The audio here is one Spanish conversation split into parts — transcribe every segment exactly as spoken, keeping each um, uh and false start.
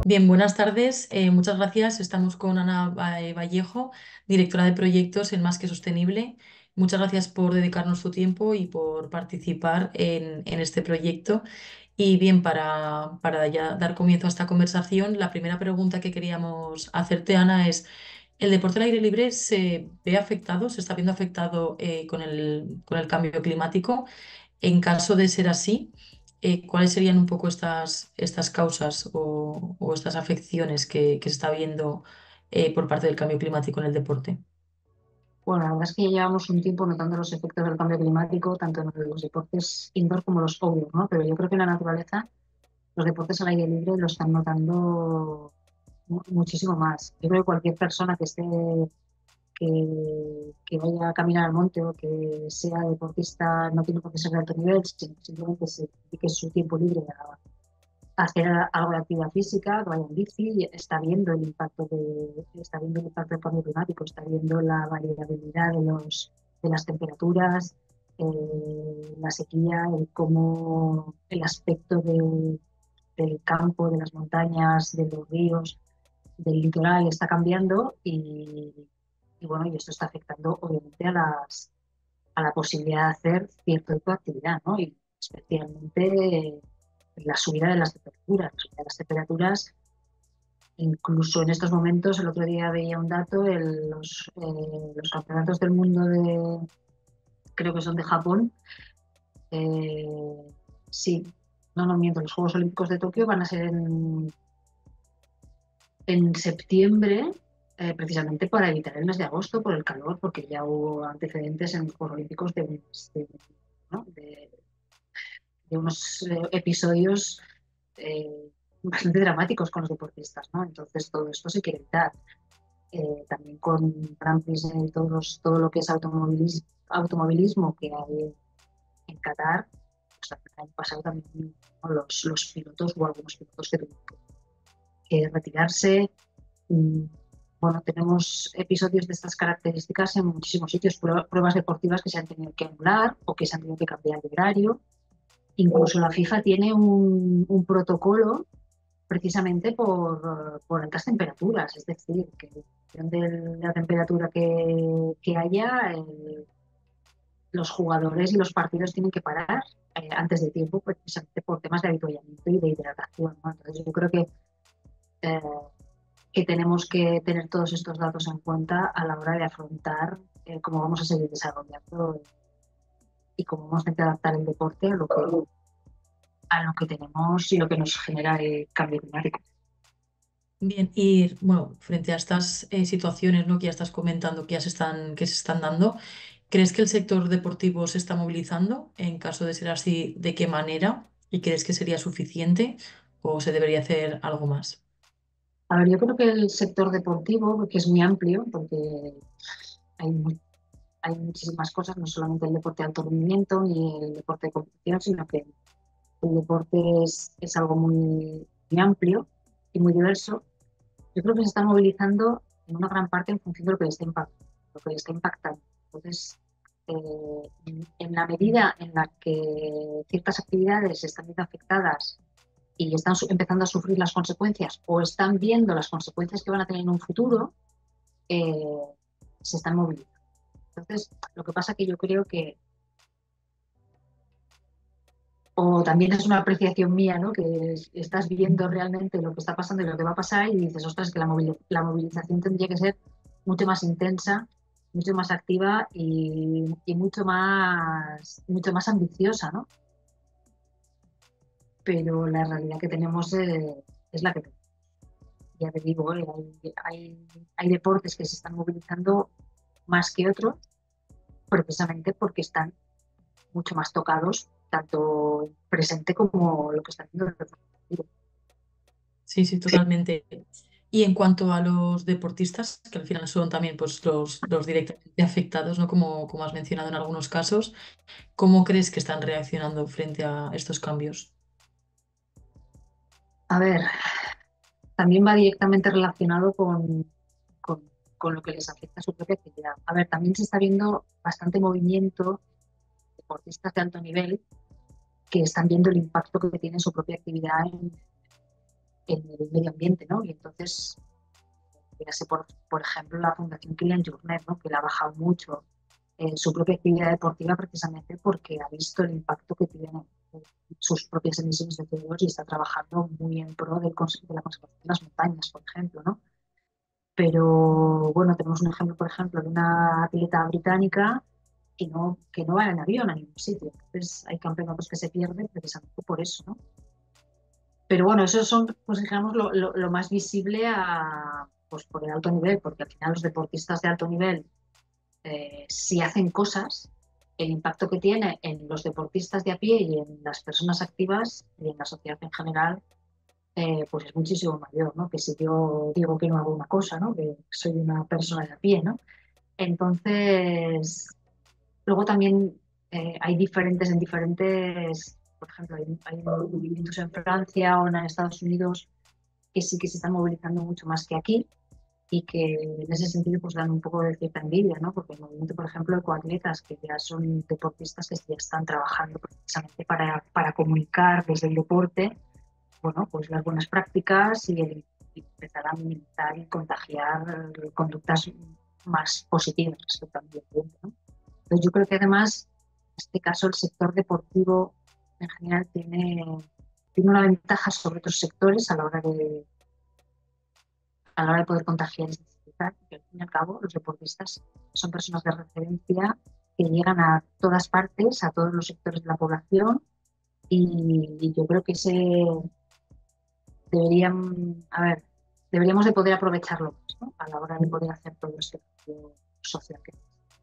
Bien, buenas tardes. Eh, muchas gracias. Estamos con Ana Va- eh, Vallejo, directora de proyectos en Más que Sostenible. Muchas gracias por dedicarnos su tiempo y por participar en, en este proyecto. Y bien, para, para ya dar comienzo a esta conversación, la primera pregunta que queríamos hacerte, Ana, es, ¿el deporte al aire libre se ve afectado, se está viendo afectado eh, con el, con el cambio climático? En caso de ser así, eh, ¿cuáles serían un poco estas, estas causas o, o estas afecciones que, que se está viendo eh, por parte del cambio climático en el deporte? Bueno, la verdad es que ya llevamos un tiempo notando los efectos del cambio climático, tanto en los deportes indoor como los outdoor, ¿no? Pero yo creo que en la naturaleza, los deportes al aire libre lo están notando mu- muchísimo más. Yo creo que cualquier persona que esté, que, que vaya a caminar al monte o que sea deportista, no tiene por qué ser de alto nivel, sino simplemente se dedique su tiempo libre a hacer algo de actividad física, que vaya en bici, está viendo el impacto de, está viendo el impacto del cambio climático, está viendo la variabilidad de los, de las temperaturas, eh, la sequía, el cómo el aspecto de- del campo, de las montañas, de los ríos, del litoral está cambiando y, y bueno, y esto está afectando obviamente a las a la posibilidad de hacer cierto tipo de actividad, ¿no? Y especialmente eh, la subida de las temperaturas. La subida de las temperaturas, incluso en estos momentos, el otro día veía un dato, el- los, eh, los campeonatos del mundo de, creo que son de Japón, eh, sí, no, no miento, los Juegos Olímpicos de Tokio van a ser en, en septiembre, eh, precisamente para evitar el mes de agosto por el calor, porque ya hubo antecedentes en los Juegos Olímpicos de, de, ¿no? de de unos eh, episodios eh, bastante dramáticos con los deportistas, ¿no? Entonces todo esto se quiere evitar. Eh, también con Grand Prix, eh, todos los- todo lo que es automovilismo, automovilismo que hay en Qatar, pues también el año pasado también, ¿no? los, los pilotos o algunos pilotos que tuvieron que retirarse. Mm, Bueno, tenemos episodios de estas características en muchísimos sitios, prue- pruebas deportivas que se han tenido que anular o que se han tenido que cambiar de horario. Incluso la FIFA tiene un, un protocolo precisamente por, por altas temperaturas, es decir, que en función de la temperatura que, que haya, el- los jugadores y los partidos tienen que parar eh, antes de tiempo, precisamente por temas de avituallamiento y de hidratación, ¿no? Entonces yo creo que, eh, que tenemos que tener todos estos datos en cuenta a la hora de afrontar eh, cómo vamos a seguir desarrollando y cómo vamos a tener que adaptar el deporte a lo que, a lo que tenemos y lo que nos genera el cambio climático. Bien, y bueno, frente a estas eh, situaciones, ¿no? que ya estás comentando que ya se están, que se están dando, ¿crees que el sector deportivo se está movilizando? En caso de ser así, ¿de qué manera? ¿Y crees que sería suficiente o se debería hacer algo más? A ver, yo creo que el sector deportivo, que es muy amplio, porque hay, mu- hay muchísimas cosas, no solamente el deporte de alto rendimiento ni el deporte de competición, sino que el deporte es, es algo muy, muy amplio y muy diverso. Yo creo que se está movilizando en una gran parte en función de lo que le está impactando. Lo que le está impactando. Entonces, eh, en, en la medida en la que ciertas actividades están viendo afectadas y están su- empezando a sufrir las consecuencias o están viendo las consecuencias que van a tener en un futuro, eh, se están movilizando. Entonces, lo que pasa que yo creo que, o también es una apreciación mía, ¿no? Que es- estás viendo realmente lo que está pasando y lo que va a pasar y dices, ostras, que la, movili- la movilización tendría que ser mucho más intensa, mucho más activa y, y mucho más, mucho más ambiciosa, ¿no? Pero la realidad que tenemos eh, es la que tenemos. Ya te digo, eh, hay, hay, hay deportes que se están movilizando más que otros, precisamente porque están mucho más tocados, tanto presente como lo que está haciendo el deportivo. Sí, sí, totalmente. Y en cuanto a los deportistas, que al final son también pues, los, los directamente afectados, ¿no? Como, como has mencionado en algunos casos, ¿cómo crees que están reaccionando frente a estos cambios? A ver, también va directamente relacionado con, con, con lo que les afecta a su propia actividad. A ver, también se está viendo bastante movimiento de deportistas de alto nivel que están viendo el impacto que tiene su propia actividad en, en el medio ambiente, ¿no? Y entonces, fíjese por, por ejemplo, la Fundación Kilian Jornet, ¿no? Que le ha bajado mucho eh, su propia actividad deportiva precisamente porque ha visto el impacto que tiene eh, sus propias emisiones de C O dos y está trabajando muy en pro del cons- de la conservación de las montañas, por ejemplo, ¿no? Pero bueno, tenemos un ejemplo, por ejemplo, de una atleta británica que no, que no va en avión a ningún sitio. Entonces hay campeonatos que se pierden precisamente por eso, ¿no? Pero bueno, esos son, pues digamos, lo, lo- lo más visible a, pues, por el alto nivel, porque al final los deportistas de alto nivel, eh, si hacen cosas, el impacto que tiene en los deportistas de a pie y en las personas activas y en la sociedad en general, eh, pues es muchísimo mayor, ¿no? Que si yo digo que no hago una cosa, ¿no? Que soy una persona de a pie, ¿no? Entonces, luego también eh, hay diferentes en diferentes, por ejemplo, hay, hay movimientos en Francia o en Estados Unidos que sí que se están movilizando mucho más que aquí y que en ese sentido pues dan un poco de cierta envidia, ¿no? Porque el movimiento, por ejemplo, de coatletas, que ya son deportistas que ya están trabajando precisamente para, para comunicar desde el deporte, bueno, pues las buenas prácticas y, el, y empezar a minimizar y contagiar conductas más positivas respecto al medio ambiente, ¿no? Entonces yo creo que además, en este caso, el sector deportivo en general tiene, tiene una ventaja sobre otros sectores a la hora de, a la hora de poder contagiar y sensibilizar, porque al fin y al cabo los deportistas son personas de referencia que llegan a todas partes, a todos los sectores de la población y, y yo creo que ese deberían, a ver, deberíamos de poder aprovecharlo más, ¿no? A la hora de poder hacer todo este cambio social que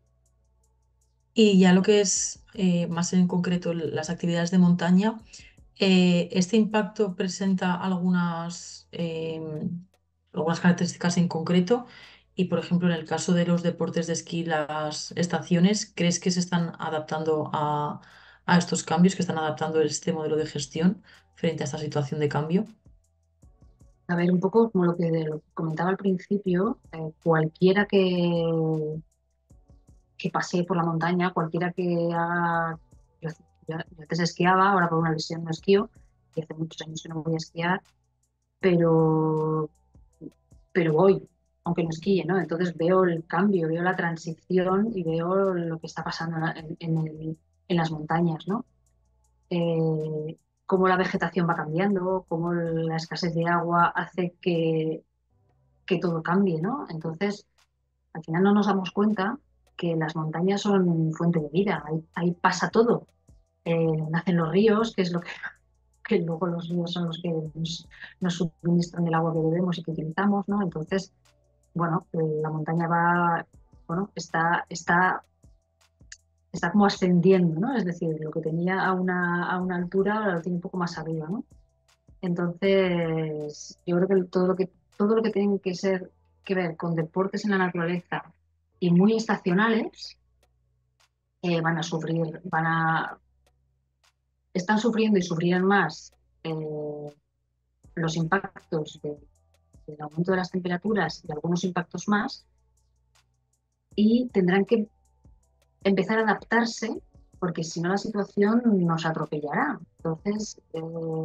Y ya lo que es eh, más en concreto l- las actividades de montaña, eh, este impacto presenta algunas, em, algunas características en concreto. Y por ejemplo, en el caso de los deportes de esquí, las estaciones, ¿crees que se están adaptando a, a estos cambios, que están adaptando este modelo de gestión frente a esta situación de cambio? a ver, un poco como lo que, lo que comentaba al principio, eh, cualquiera que, que pasee por la montaña, cualquiera que haga, yo, yo- yo antes esquiaba, ahora por una lesión no esquío, y hace muchos años que no voy a esquiar, pero, pero voy, aunque no esquíe, ¿no? Entonces veo el cambio, veo la transición y veo lo que está pasando en, la- en- en el- en las montañas, ¿no? Eh, cómo la vegetación va cambiando, cómo la escasez de agua hace que, que todo cambie, ¿no? Entonces, al final no nos damos cuenta que las montañas son fuente de vida, ahí, ahí pasa todo. Eh, nacen los ríos, que es lo que, que luego los ríos son los que nos, nos suministran el agua que bebemos y que utilizamos, ¿no? Entonces, bueno, eh, la montaña va, bueno, está, está, está como ascendiendo, ¿no? Es decir, lo que tenía a una, a una altura ahora lo tiene un poco más arriba, ¿no? Entonces, yo creo que todo lo que, todo lo que tiene que ser que ver con deportes en la naturaleza y muy estacionales, eh, van a sufrir, van a, están sufriendo y sufrirán más eh, los impactos de- del aumento de las temperaturas y algunos impactos más, y tendrán que empezar a adaptarse porque si no la situación nos atropellará. Entonces, eh,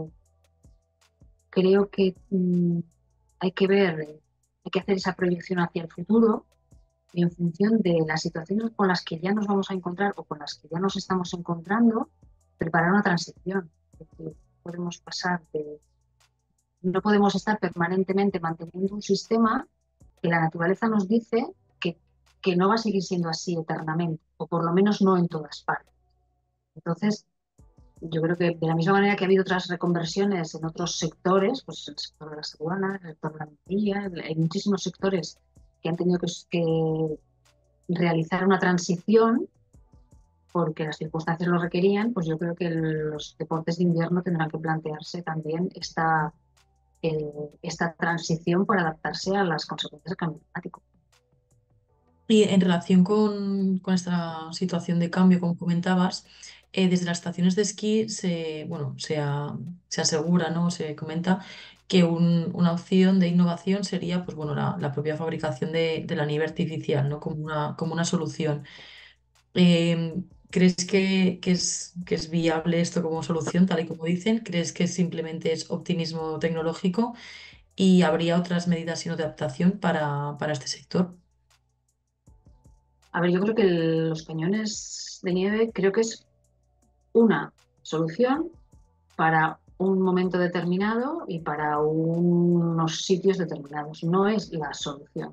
creo que mm, hay que ver, eh, hay que hacer esa proyección hacia el futuro y en función de las situaciones con las que ya nos vamos a encontrar o con las que ya nos estamos encontrando, preparar una transición. Es decir, podemos pasar de, no podemos estar permanentemente manteniendo un sistema que la naturaleza nos dice que, que no va a seguir siendo así eternamente, o por lo menos no en todas partes. Entonces, yo creo que de la misma manera que ha habido otras reconversiones en otros sectores, pues el sector de las aduanas, el sector de la minería, hay muchísimos sectores que han tenido que, que realizar una transición porque las circunstancias lo requerían, pues yo creo que los deportes de invierno tendrán que plantearse también esta, eh, esta transición para adaptarse a las consecuencias del cambio climático. Y en relación con, con esta situación de cambio, como comentabas, eh, desde las estaciones de esquí se, bueno, se, a- se asegura, ¿no? Se comenta que un- una opción de innovación sería pues, bueno, la, la propia fabricación de, de la nieve artificial, ¿no? Como una, como una solución. Em, ¿Crees que, que es, que es viable esto como solución, tal y como dicen? ¿Crees que simplemente es optimismo tecnológico y habría otras medidas sino de adaptación para, para este sector? A ver, yo creo que el- los cañones de nieve creo que es una solución para un momento determinado y para unos sitios determinados. No es la solución,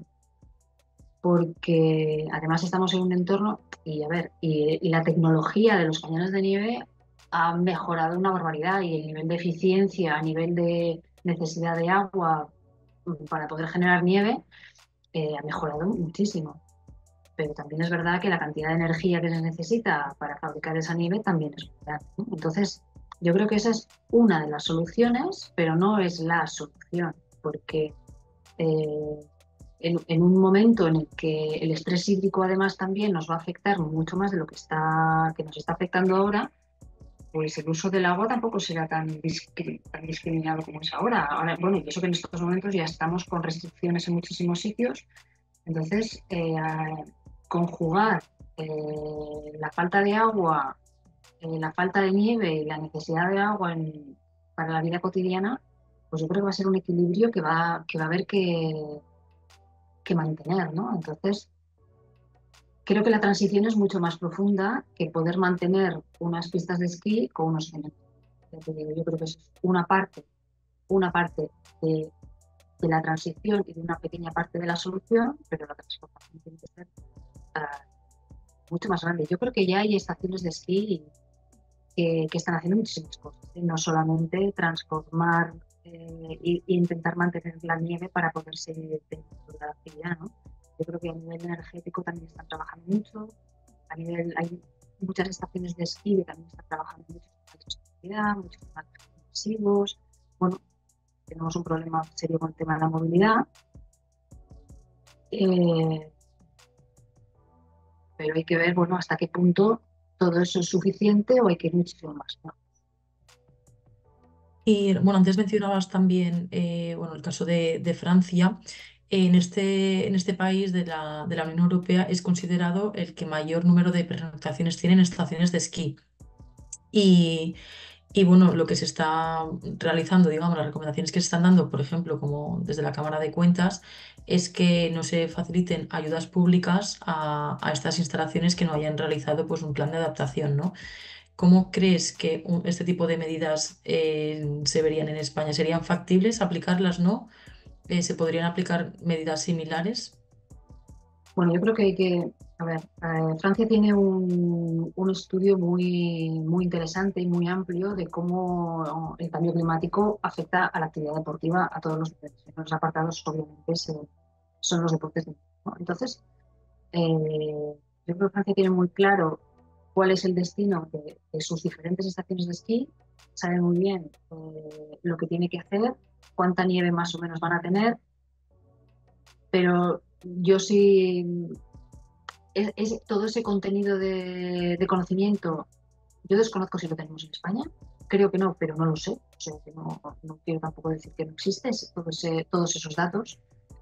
porque además estamos en un entorno y a ver, y, y la tecnología de los cañones de nieve ha mejorado una barbaridad y el nivel de eficiencia a nivel de necesidad de agua mm, para poder generar nieve eh, ha mejorado muchísimo. Pero también es verdad que la cantidad de energía que se necesita para fabricar esa nieve también es grande, ¿no? Entonces, yo creo que esa es una de las soluciones, pero no es la solución, porque eh, en, en, un momento en el que el estrés hídrico además también nos va a afectar mucho más de lo que, está, que nos está afectando ahora, pues el uso del agua tampoco será tan, discri tan discriminado como es ahora. Ahora. Bueno, y eso que en estos momentos ya estamos con restricciones en muchísimos sitios. Entonces, eh, conjugar eh, la falta de agua, eh, la falta de nieve y la necesidad de agua en, para la vida cotidiana, pues yo creo que va a ser un equilibrio que va, que va a haber que, que mantener, ¿no? Entonces, creo que la transición es mucho más profunda que poder mantener unas pistas de esquí con unos cementos. Yo creo que es una parte, una parte de, de la transición y de una pequeña parte de la solución, pero la transformación tiene que ser uh, mucho más grande. Yo creo que ya hay estaciones de esquí que, que están haciendo muchísimas cosas, ¿eh? No solamente transformar eh, e, e intentar mantener la nieve para poder seguir teniendo la actividad, ¿no? Yo creo que a nivel energético también están trabajando mucho, a nivel, hay muchas estaciones de esquí que también están trabajando mucho en la sostenibilidad, muchos más masivos. Bueno, tenemos un problema serio con el tema de la movilidad, eh, pero hay que ver, bueno, hasta qué punto todo eso es suficiente o hay que ir muchísimo más, ¿no? Y bueno, antes mencionabas también eh, bueno, el caso de, de Francia. En este, en este país de la, de la Unión Europea es considerado el que mayor número de pernoctaciones tiene en estaciones de esquí. Y, y bueno, lo que se está realizando, digamos, las recomendaciones que se están dando, por ejemplo, como desde la Cámara de Cuentas, es que no se faciliten ayudas públicas a, a estas instalaciones que no hayan realizado pues, un plan de adaptación, ¿no? ¿Cómo crees que un- este tipo de medidas eh, se verían en España? ¿Serían factibles aplicarlas, no? Eh, ¿se podrían aplicar medidas similares? Bueno, yo creo que hay que, a ver, eh, Francia tiene un, un estudio muy, muy interesante y muy amplio de cómo el cambio climático afecta a la actividad deportiva a todos los niveles. Los apartados, obviamente, se- son los deportes de nieve, ¿no? Entonces, eh, yo creo que Francia tiene muy claro cuál es el destino de, de sus diferentes estaciones de esquí, sabe muy bien eh, lo que tiene que hacer, cuánta nieve más o menos van a tener, pero yo sí es, es todo ese contenido de, de, conocimiento, yo desconozco si lo tenemos en España, creo que no, pero no lo sé, o sea que no, no quiero tampoco decir que no existe todo ese, todos esos datos,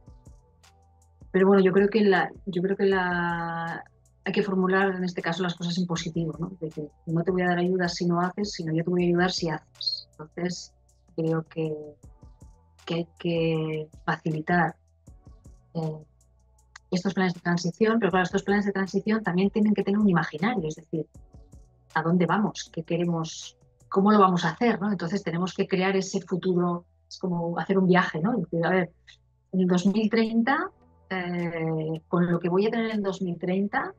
pero bueno, yo creo que la, yo creo que la hay que formular en este caso las cosas en positivo, ¿no? De que no te voy a dar ayuda si no haces, sino yo te voy a ayudar si haces. Entonces, creo que, que hay que facilitar eh, estos planes de transición, pero claro, estos planes de transición también tienen que tener un imaginario, es decir, a dónde vamos, qué queremos, cómo lo vamos a hacer, ¿no? Entonces tenemos que crear ese futuro, es como hacer un viaje, ¿no? Decir, a ver, en el dos mil treinta, eh, con lo que voy a tener en dos mil treinta,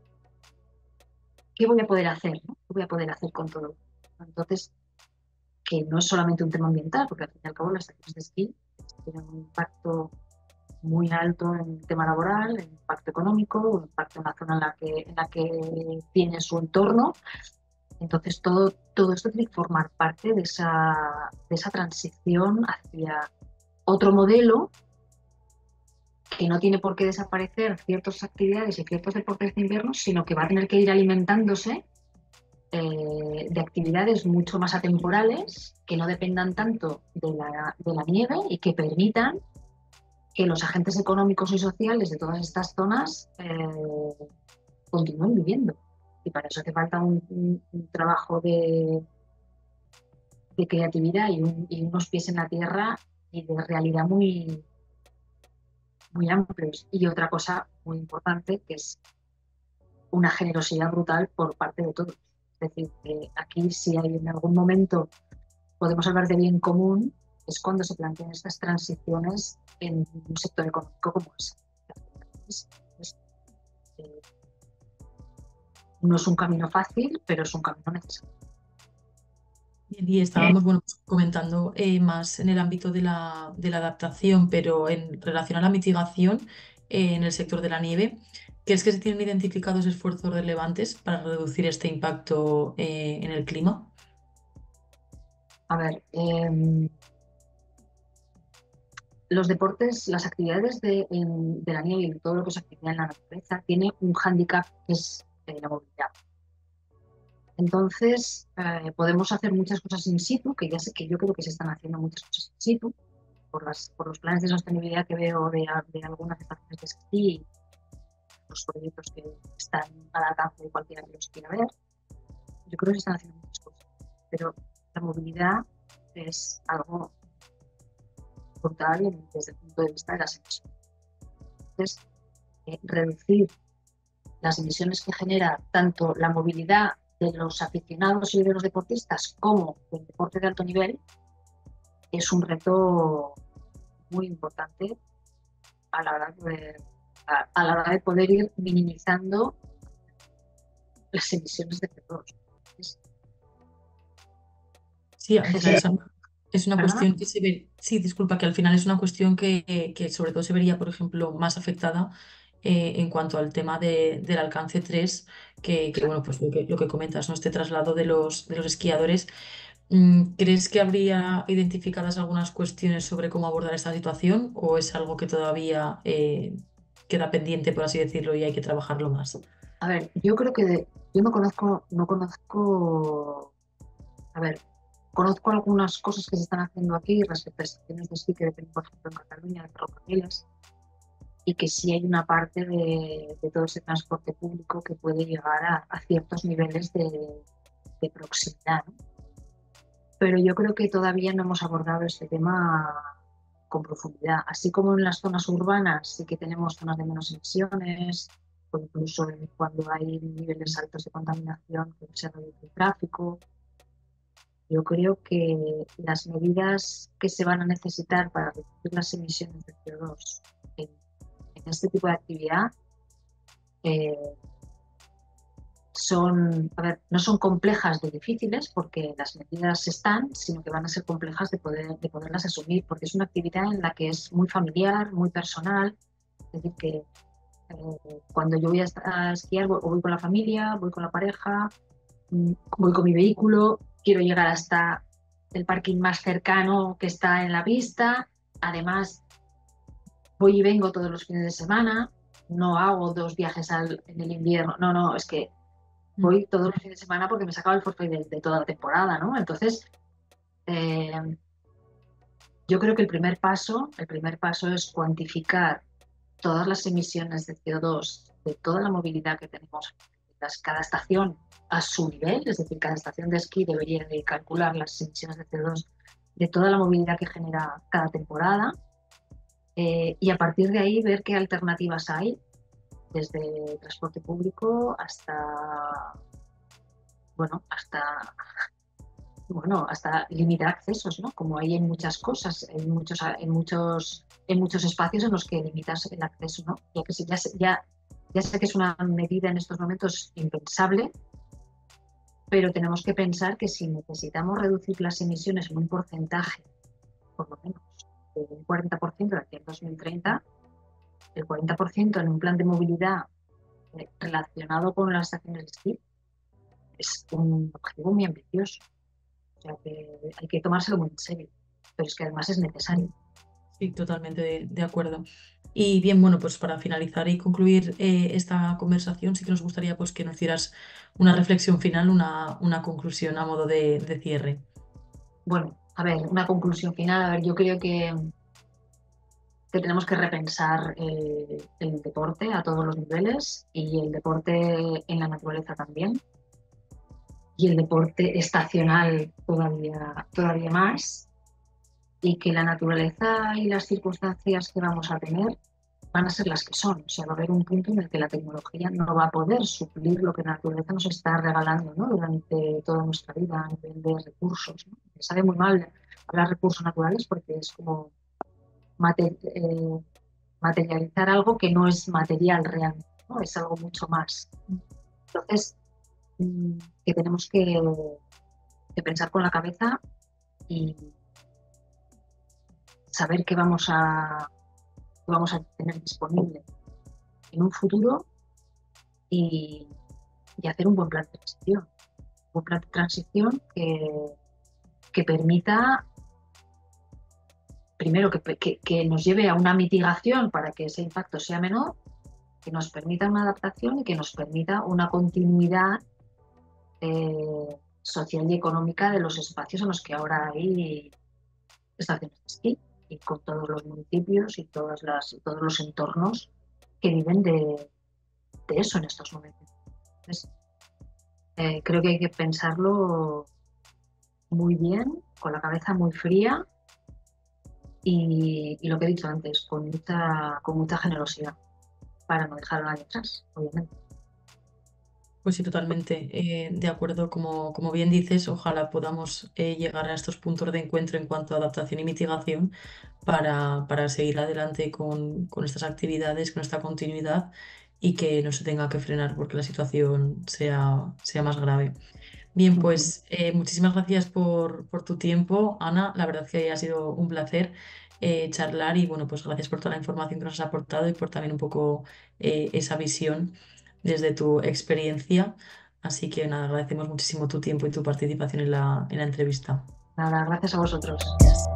¿qué voy a poder hacer, ¿no? ¿Qué voy a poder hacer con todo? Entonces, que no es solamente un tema ambiental, porque al fin y al cabo las estaciones de esquí tienen un impacto muy alto en el tema laboral, en impacto económico, un impacto en la zona en la que, en la que tiene su entorno. Entonces, todo, todo esto tiene que formar parte de esa, de esa transición hacia otro modelo que no tiene por qué desaparecer ciertas actividades y ciertos deportes de invierno, sino que va a tener que ir alimentándose eh, de actividades mucho más atemporales, que no dependan tanto de la, de la nieve y que permitan que los agentes económicos y sociales de todas estas zonas eh, continúen viviendo. Y para eso hace falta un, un- un trabajo de, de creatividad y, un- y unos pies en la tierra y de realidad muy, muy amplios. Y otra cosa muy importante, que es una generosidad brutal por parte de todos. Es decir, que aquí si hay en algún momento podemos hablar de bien común, es cuando se plantean estas transiciones en un sector económico como ese. Es- es, eh, no es un camino fácil, pero es un camino necesario. Bien, y estábamos, bueno, pues, comentando eh, más en el ámbito de la, de la adaptación, pero en relación a la mitigación eh, en el sector de la nieve, ¿crees que se tienen identificados esfuerzos relevantes para reducir este impacto eh, en el clima? A ver, eh, los deportes, las actividades de, en- de la nieve y todo lo que es actividad en la naturaleza tiene un hándicap que es eh, la movilidad. Entonces, eh, podemos hacer muchas cosas in situ, que ya sé que yo creo que se están haciendo muchas cosas in situ, por, las, por los planes de sostenibilidad que veo de, de algunas estaciones de esquí y los proyectos que están al alcance de cualquiera que los quiera ver. Yo creo que se están haciendo muchas cosas, pero la movilidad es algo brutal desde el punto de vista de las emisiones. Entonces, eh, reducir las emisiones que genera tanto la movilidad de los aficionados y de los deportistas como del deporte de alto nivel es un reto muy importante a la hora de, a, a la hora de poder ir minimizando las emisiones de C O dos. Es, Sí, al final es, es una ¿Perdona? cuestión que se ve, sí, disculpa, que al final es una cuestión que, que sobre todo se vería, por ejemplo, más afectada eh, en cuanto al tema de- del alcance tres, que, que, bueno, pues lo que, lo que comentas, ¿no? Este traslado de los, de los esquiadores. Mm, ¿Crees que habría identificadas algunas cuestiones sobre cómo abordar esta situación o es algo que todavía eh, queda pendiente, por así decirlo, y hay que trabajarlo más? A ver, yo creo que de, yo no conozco, no conozco, a ver, conozco algunas cosas que se están haciendo aquí respecto a estaciones de esquí que dependen, por ejemplo, en Cataluña, de ferrocarriles, y que sí hay una parte de, de todo ese transporte público que puede llegar a, a ciertos niveles de, de proximidad, ¿no? Pero yo creo que todavía no hemos abordado este tema con profundidad. Así como en las zonas urbanas sí que tenemos zonas de menos emisiones, o incluso cuando hay niveles altos de contaminación que se reduce el tráfico. Yo creo que las medidas que se van a necesitar para reducir las emisiones de C O dos en, en este tipo de actividad eh, son, a ver, no son complejas de difíciles porque las medidas están, sino que van a ser complejas de, poder, de poderlas asumir, porque es una actividad en la que es muy familiar, muy personal, es decir, que eh, cuando yo voy a, a esquiar voy, o voy con la familia, voy con la pareja, mm, voy con mi vehículo, quiero llegar hasta el parking más cercano que está en la pista, además voy y vengo todos los fines de semana, no hago dos viajes al, en el invierno, no, no, es que Mm. voy todos los fines de semana porque me sacaba el forfait de, de toda la temporada, ¿no? Entonces, eh, yo creo que el primer paso, el primer paso es cuantificar todas las emisiones de C O dos de toda la movilidad que tenemos. Cada estación a su nivel, es decir, cada estación de esquí debería de calcular las emisiones de C O dos de toda la movilidad que genera cada temporada eh, y a partir de ahí ver qué alternativas hay, desde transporte público hasta, bueno, hasta bueno, hasta limitar accesos, ¿no? Como hay en muchas cosas, en muchos, en muchos, en muchos espacios en los que limitas el acceso, ¿no? Ya que ya, ya, ya sé que es una medida en estos momentos impensable, pero tenemos que pensar que si necesitamos reducir las emisiones en un porcentaje, por lo menos, de un cuarenta por ciento de aquí al dos mil treinta, el cuarenta por ciento en un plan de movilidad eh, relacionado con las estaciones de esquí es un objetivo muy ambicioso. O sea que hay que tomárselo muy en serio, pero es que además es necesario. Sí, totalmente de, de acuerdo. Y bien, bueno, pues para finalizar y concluir eh, esta conversación, sí que nos gustaría pues, que nos hicieras una reflexión final, una, una conclusión a modo de, de cierre. Bueno, a ver, una conclusión final. A ver, yo creo que que tenemos que repensar el, el deporte a todos los niveles y el deporte en la naturaleza también y el deporte estacional todavía, todavía más y que la naturaleza y las circunstancias que vamos a tener van a ser las que son. O sea, va a haber un punto en el que la tecnología no va a poder suplir lo que la naturaleza nos está regalando, ¿no? Durante toda nuestra vida a nivel de recursos, ¿no? Me sabe muy mal hablar de recursos naturales porque es como mate- eh, materializar algo que no es material realmente, ¿no? Es algo mucho más. Entonces, mm, que tenemos que, que pensar con la cabeza y saber qué vamos a, qué vamos a tener disponible en un futuro y, y hacer un buen plan de transición. Un buen plan de transición que, que permita, primero, que, que, que nos lleve a una mitigación para que ese impacto sea menor, que nos permita una adaptación y que nos permita una continuidad eh, social y económica de los espacios en los que ahora hay estaciones de esquí y con todos los municipios y todas las, y todos los entornos que viven de, de eso en estos momentos. Entonces, eh, creo que hay que pensarlo muy bien, con la cabeza muy fría y, y lo que he dicho antes, con mucha, con mucha generosidad para no dejar a nadie atrás, obviamente. Pues sí, totalmente. Eh, de acuerdo, como, como bien dices, ojalá podamos eh, llegar a estos puntos de encuentro en cuanto a adaptación y mitigación para, para seguir adelante con, con estas actividades, con esta continuidad y que no se tenga que frenar porque la situación sea, sea más grave. Bien, Ujú. pues eh, muchísimas gracias por, por tu tiempo, Ana. La verdad que ha sido un placer eh, charlar y bueno, pues gracias por toda la información que nos has aportado y por también un poco eh, esa visión desde tu experiencia. Así que nada, agradecemos muchísimo tu tiempo y tu participación en la, en la entrevista. Nada, gracias a vosotros. Gracias.